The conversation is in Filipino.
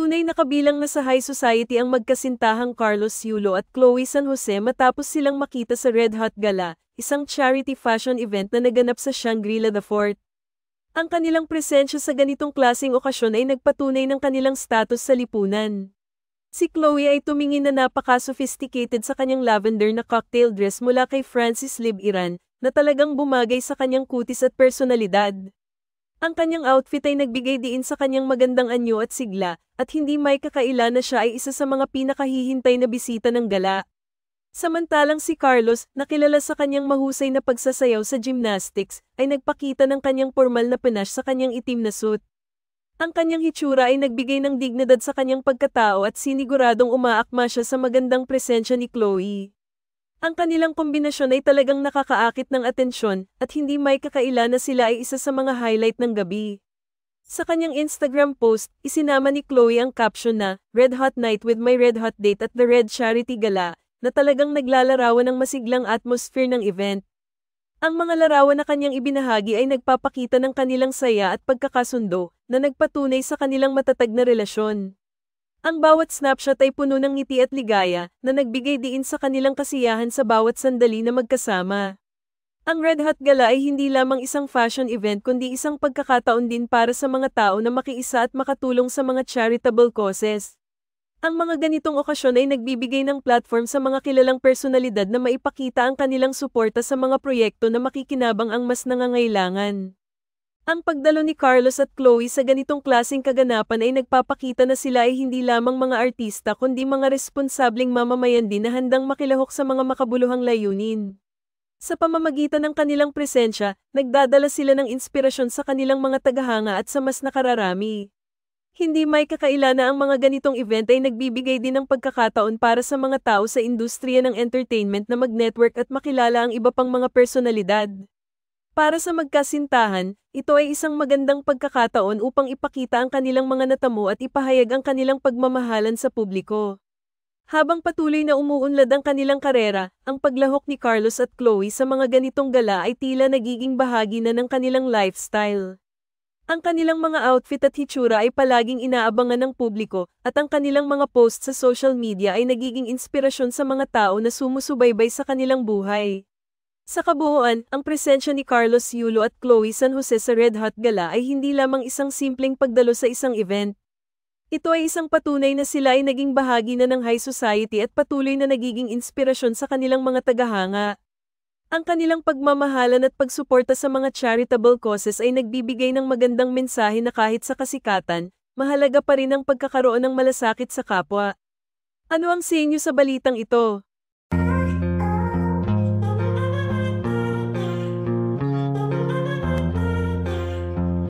Tunay na kabilang na sa high society ang magkasintahang Carlos Yulo at Chloe San Jose matapos silang makita sa Red Hot Gala, isang charity fashion event na naganap sa Shangri-La The Fort. Ang kanilang presensya sa ganitong klaseng okasyon ay nagpatunay ng kanilang status sa lipunan. Si Chloe ay tumingin na napaka-sophisticated sa kanyang lavender na cocktail dress mula kay Francis Lib Iran, na talagang bumagay sa kanyang kutis at personalidad. Ang kanyang outfit ay nagbigay diin sa kanyang magandang anyo at sigla, at hindi may kakaila na siya ay isa sa mga pinakahihintay na bisita ng gala. Samantalang si Carlos, na kilala sa kanyang mahusay na pagsasayaw sa gymnastics, ay nagpakita ng kanyang formal na panache sa kanyang itim na suit. Ang kanyang hitsura ay nagbigay ng dignidad sa kanyang pagkatao at siniguradong umaakma siya sa magandang presensya ni Chloe. Ang kanilang kombinasyon ay talagang nakakaakit ng atensyon at hindi may kakaila na sila ay isa sa mga highlight ng gabi. Sa kanyang Instagram post, isinama ni Chloe ang caption na, "Red Hot Night with my Red Hot Date at the Red Charity Gala," na talagang naglalarawan ng masiglang atmosphere ng event. Ang mga larawan na kanyang ibinahagi ay nagpapakita ng kanilang saya at pagkakasundo, na nagpatunay sa kanilang matatag na relasyon. Ang bawat snapshot ay puno ng ngiti at ligaya, na nagbigay diin sa kanilang kasiyahan sa bawat sandali na magkasama. Ang Red Hot Gala ay hindi lamang isang fashion event kundi isang pagkakataon din para sa mga tao na makiisa at makatulong sa mga charitable causes. Ang mga ganitong okasyon ay nagbibigay ng platform sa mga kilalang personalidad na maipakita ang kanilang suporta sa mga proyekto na makikinabang ang mas nangangailangan. Ang pagdalo ni Carlos at Chloe sa ganitong klaseng kaganapan ay nagpapakita na sila ay hindi lamang mga artista kundi mga responsableng mamamayan din na handang makilahok sa mga makabuluhang layunin. Sa pamamagitan ng kanilang presensya, nagdadala sila ng inspirasyon sa kanilang mga tagahanga at sa mas nakararami. Hindi may kakaila na ang mga ganitong event ay nagbibigay din ng pagkakataon para sa mga tao sa industriya ng entertainment na mag-network at makilala ang iba pang mga personalidad. Para sa magkasintahan, ito ay isang magandang pagkakataon upang ipakita ang kanilang mga natamo at ipahayag ang kanilang pagmamahalan sa publiko. Habang patuloy na umuunlad ang kanilang karera, ang paglahok ni Carlos at Chloe sa mga ganitong gala ay tila nagiging bahagi na ng kanilang lifestyle. Ang kanilang mga outfit at hitsura ay palaging inaabangan ng publiko, at ang kanilang mga posts sa social media ay nagiging inspirasyon sa mga tao na sumusubaybay sa kanilang buhay. Sa kabuuan, ang presensya ni Carlos Yulo at Chloe San Jose sa Red Hot Gala ay hindi lamang isang simpleng pagdalo sa isang event. Ito ay isang patunay na sila ay naging bahagi na ng high society at patuloy na nagiging inspirasyon sa kanilang mga tagahanga. Ang kanilang pagmamahalan at pagsuporta sa mga charitable causes ay nagbibigay ng magandang mensahe na kahit sa kasikatan, mahalaga pa rin ang pagkakaroon ng malasakit sa kapwa. Ano ang sa inyo sa balitang ito?